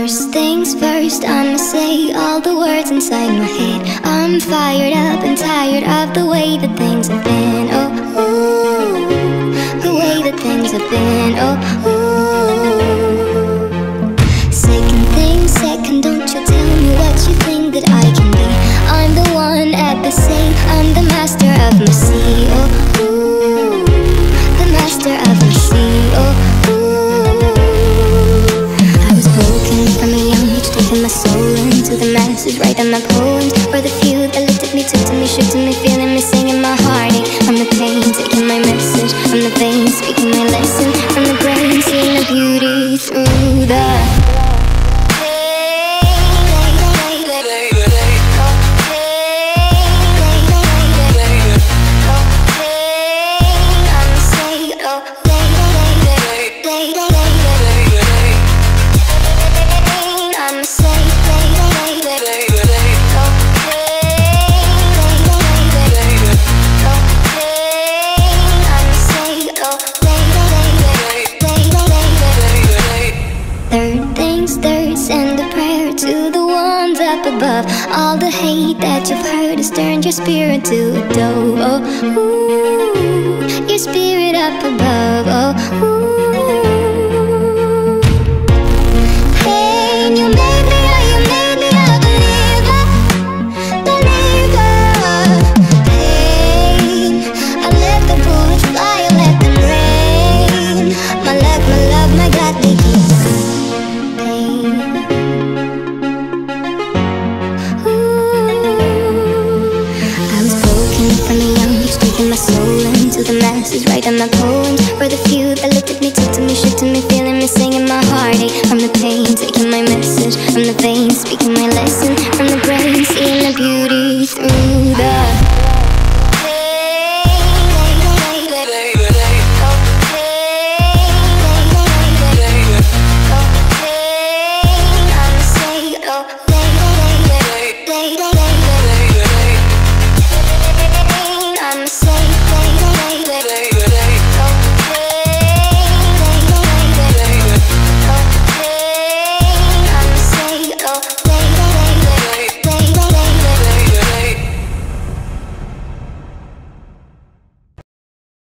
First things first, I'ma say all the words inside my head. I'm fired up and tired of the way that things have been. Oh, ooh, the way that things have been. Oh, ooh. Second thing second, don't you tell me what you think that I can be. I'm the one at the sea, I'm the master of my sea. Oh, ooh, the master of my sea. Oh, my soul into the masses, writing my poems for the few that looked at me, took to me, shook to me, feeling me, singing my heartache. From the pain, taking my message from the veins, speaking my lesson from the brain, seeing the beauty through the above. All the hate that you've heard has turned your spirit to a dove. Oh, ooh, your spirit up above. Oh, ooh. Hey, you made me a believer, believer. Hey, I let the bullets fly, I let them rain. My love, my God, they keep my soul into the masses, writing my poems for the few that looked at me, took to me, shook to me, feeling me, singing my heartache. From the pain, taking my message from the veins, speaking my lesson